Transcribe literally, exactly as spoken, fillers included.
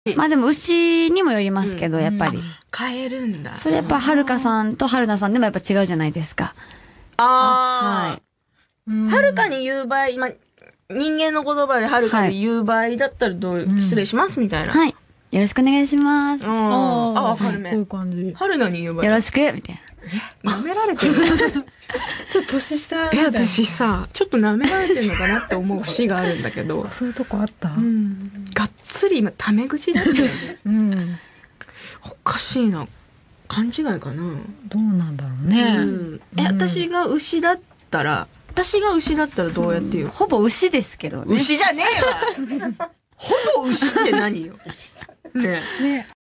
まあでも牛にもよりますけど、やっぱり。 変えるんだ。 それやっぱはるかさんとはるなさんでもやっぱ違うじゃないですか。 ああ。はるかに言う場合、今、人間の言葉ではるかで言う場合だったらどう、失礼しますみたいな。 はい。よろしくお願いします。 ああ、わかるね。 こういう感じ。 はるなに言う場合。 よろしくみたいな。 舐められてる。 ちょっと年下みたえ、 いな。 私さ、ちょっと舐められてるのかなって思う節があるんだけど。 そういうとこあった？ うん。がっつり今、タメ口だったよね。 うん。 おかしいな。勘違いかな。 どうなんだろうね。 うん。え、私が牛だったら、私が牛だったらどうやって言う？ ほぼ牛ですけどね。 牛じゃねえわほぼ牛って何よ。ねえ。 ね。